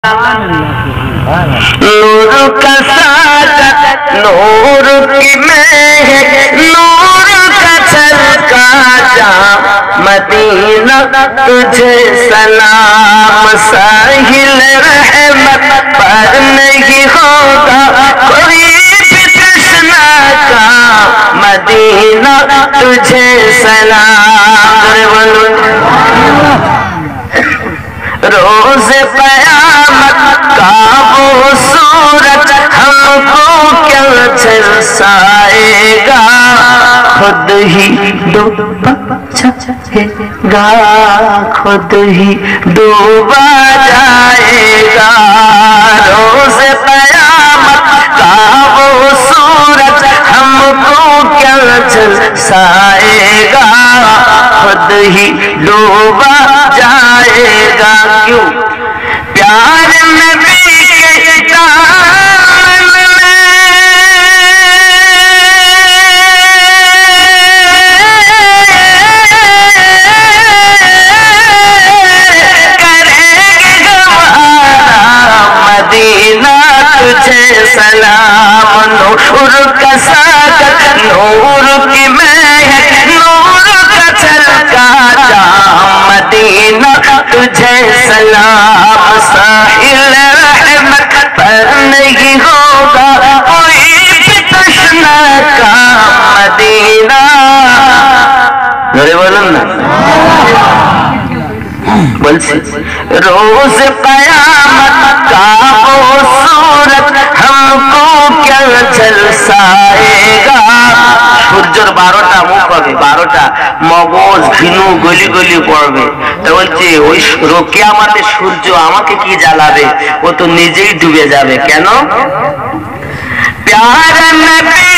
नूर का साजत नूर की महक नूर का छलका जा मदीना तुझे सलाम साहिल रहमत पर नहीं होगा कोई भी तृष्णा का मदीना तुझे सलाम रोज कयामत का वो सूरज हमको क्या झलसाएगा खुद ही डूबा जाएगा खुद ही डूबा जाएगा रोज कयामत का वो सूरज हमको क्या झलसाएगा खुद ही डूबा जाएगा क्यों प्यार में बीके दामन में करेंगे गवारा मदीना तुझे सलाम नूर का सागर नूर की महक नूर का छलका जा मदीना तुझे सलाम साहिल रहमत पर नहीं होगा कोई भी तृष्णा का मदीना बोलूं ना बोलছি रोज कयामत का वो सूरज हमको क्या झलसाएगा সূর্যের 12টা মুখ হবে 12টা মগজ ভিনু গলি গলি পড়বে তো বলছে ওই কিয়ামতের সূর্য আমাকে কি জ্বালাবে ও তো নিজেই ডুবে যাবে কেন প্যার নবী